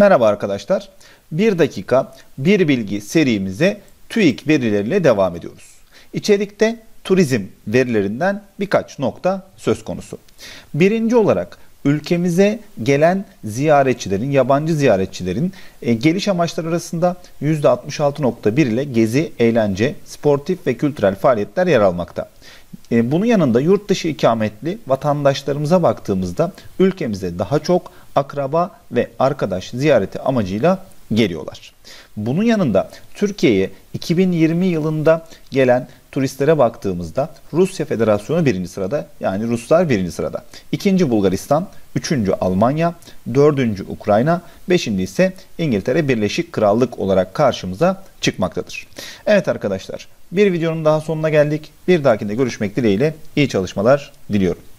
Merhaba arkadaşlar. 1 dakika 1 bilgi serimize TÜİK verileriyle devam ediyoruz. İçerikte turizm verilerinden birkaç nokta söz konusu. Birinci olarak ülkemize gelen ziyaretçilerin, yabancı ziyaretçilerin geliş amaçları arasında %66.1 ile gezi, eğlence, sportif ve kültürel faaliyetler yer almakta. Bunun yanında yurt dışı ikametli vatandaşlarımıza baktığımızda ülkemize daha çok akraba ve arkadaş ziyareti amacıyla geliyorlar. Bunun yanında Türkiye'ye 2020 yılında gelen turistlere baktığımızda Rusya Federasyonu birinci sırada, yani Ruslar birinci sırada. İkinci Bulgaristan, üçüncü Almanya, dördüncü Ukrayna, beşinci ise İngiltere Birleşik Krallık olarak karşımıza çıkmaktadır. Evet arkadaşlar, bir videonun daha sonuna geldik. Bir dahakinde görüşmek dileğiyle iyi çalışmalar diliyorum.